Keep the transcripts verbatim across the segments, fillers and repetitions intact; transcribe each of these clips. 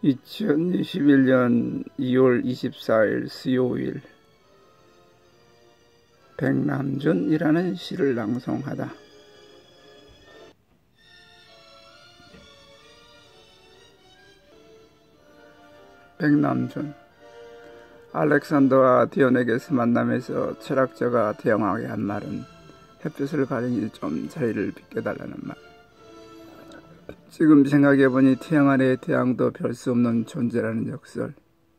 이천이십일 년 이월 이십사일 수요일 백남준이라는 시를 낭송하다. 백남준. 알렉산더와 디오네게스 만남에서 철학자가 대형하게 한 말은 햇볕을 가리니 좀 자리를 비켜달라는 말. 지금 생각해보니 태양 아래의 태양도 별 수 없는 존재라는 역설.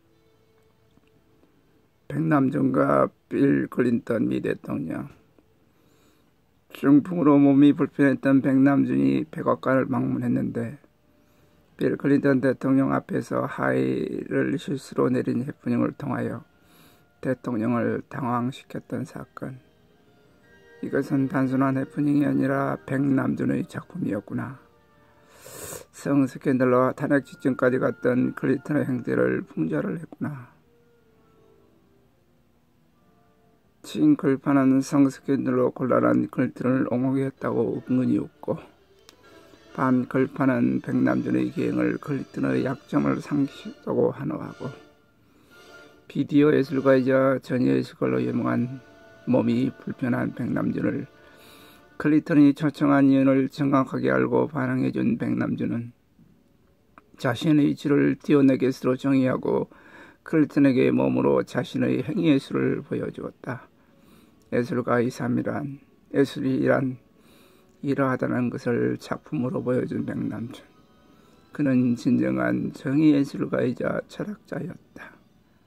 백남준과 빌 클린턴 미 대통령. 중풍으로 몸이 불편했던 백남준이 백악관을 방문했는데 빌 클린턴 대통령 앞에서 하의를 실수로 내린 해프닝을 통하여 대통령을 당황시켰던 사건. 이것은 단순한 해프닝이 아니라 백남준의 작품이었구나. 성 스캔들과 탄핵 직전까지 갔던 클린턴의 행태를 풍자를 했구나. 칭클파는 성 스캔들로 곤란한 클린턴을 옹호하게 했다고 은근히 웃고, 반클파는 백남준의 기행을 클린턴의 약점을 상기시켰다고 환호하고, 비디오 예술가이자 전예예술가로 유명한 몸이 불편한 백남준을 클린턴이 초청한 이유를 정확하게 알고 반응해준 백남준은 자신의 이치를 디오네게스로 정의하고 클린턴에게 몸으로 자신의 행위예술을 보여주었다. 예술가의 삶이란, 예술이란 이러하다는 것을 작품으로 보여준 백남준. 그는 진정한 정의예술가이자 철학자였다.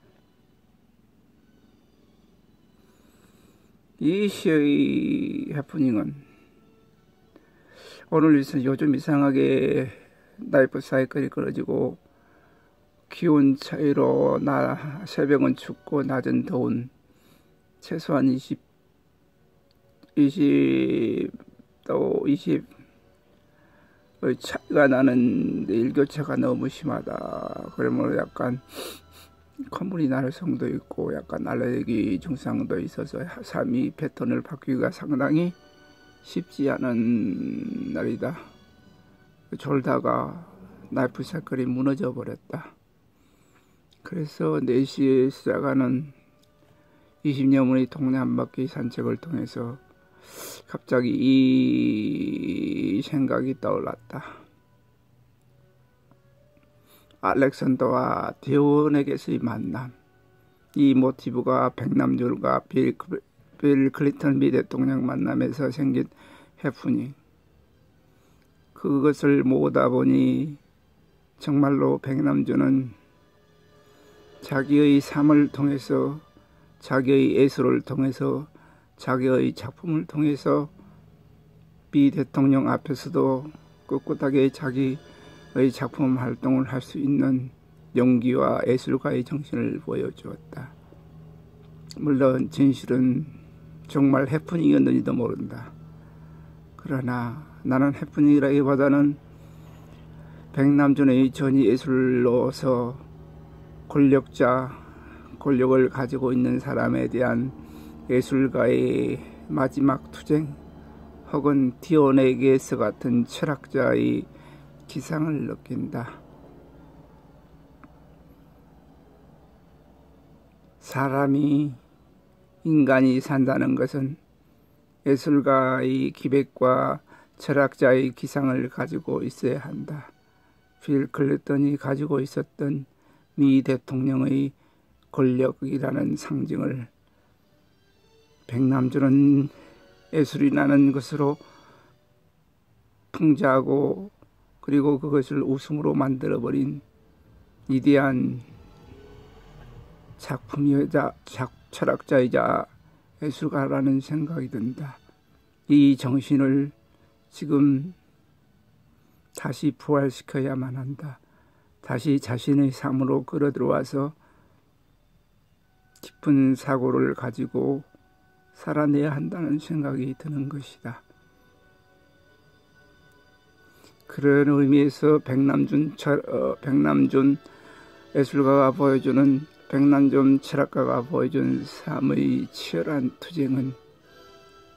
이 시의 해프닝은 오늘 요즘 이상하게 라이프 사이클이 끊어지고 기온 차이로 나 새벽은 춥고 낮은 더운 최소한 이십, 이십도 이십의 차이가 나는데 일교차가 너무 심하다. 그러면 약간 콧물이 나는 성도 있고 약간 알레르기 증상도 있어서 삶이 패턴을 바꾸기가 상당히 쉽지 않은 날이다. 졸다가 라이프 사이클이 무너져 버렸다. 그래서 네 시에 시작하는 이십여 분의 동네 한 바퀴 산책을 통해서 갑자기 이 생각이 떠올랐다. 알렉산더와 디오네게스의 만남. 이 모티브가 백남준과 빌, 빌 클린턴 미 대통령 만남에서 생긴 해프닝. 그것을 모으다 보니 정말로 백남준은 자기의 삶을 통해서, 자기의 예술을 통해서, 자기의 작품을 통해서 미 대통령 앞에서도 꿋꿋하게 자기의 작품 활동을 할 수 있는 용기와 예술가의 정신을 보여주었다. 물론 진실은 정말 해프닝이었는지도 모른다. 그러나 나는 해프닝이라기보다는 백남준의 전위 예술로서 권력자, 권력을 가지고 있는 사람에 대한 예술가의 마지막 투쟁, 혹은 디오네게스 같은 철학자의 기상을 느낀다. 사람이, 인간이 산다는 것은 예술가의 기백과 철학자의 기상을 가지고 있어야 한다. 빌 클린턴이 가지고 있었던 미 대통령의 권력이라는 상징을 백남준은 예술이라는 것으로 풍자하고 그리고 그것을 웃음으로 만들어버린 위대한 작품이자 철학자이자 예술가라는 생각이 든다. 이 정신을 지금 다시 부활시켜야만 한다. 다시 자신의 삶으로 끌어들어와서 깊은 사고를 가지고 살아내야 한다는 생각이 드는 것이다. 그런 의미에서 백남준, 철, 어, 백남준 예술가가 보여주는, 백남준 철학가가 보여준 삶의 치열한 투쟁은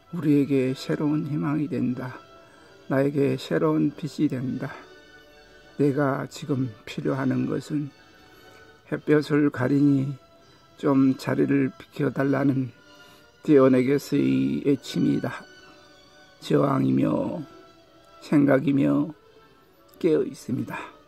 우리에게 새로운 희망이 된다. 나에게 새로운 빛이 된다. 내가 지금 필요하는 것은 햇볕을 가리니 좀 자리를 비켜달라는 대원에게서의 애침이다. 저항이며 생각이며 깨어 있습니다.